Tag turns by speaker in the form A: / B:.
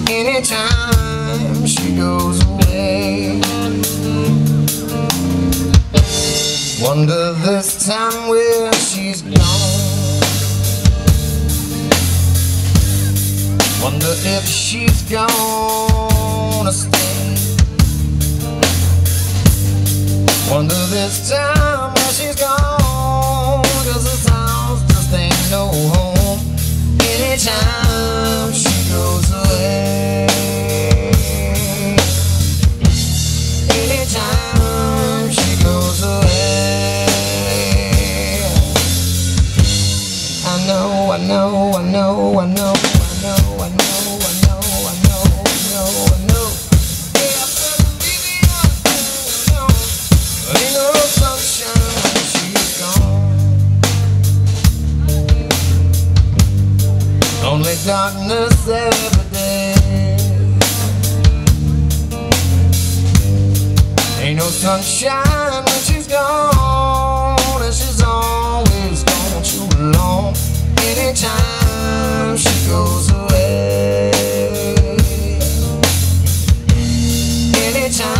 A: anytime she goes away. Wonder this time where she's gone. Wonder if she's gonna stay. Wonder this time where she's gone, 'cause this house just ain't no home anytime she goes away. Anytime she goes away. I know, I know, I know, I know, I know, I know, I know, I know, I know, I know. Yeah, baby, I know. Ain't no sunshine when she's gone. Only darkness every day. Ain't no sunshine when she's gone, and she's always gone too long. Anytime she goes away. Anytime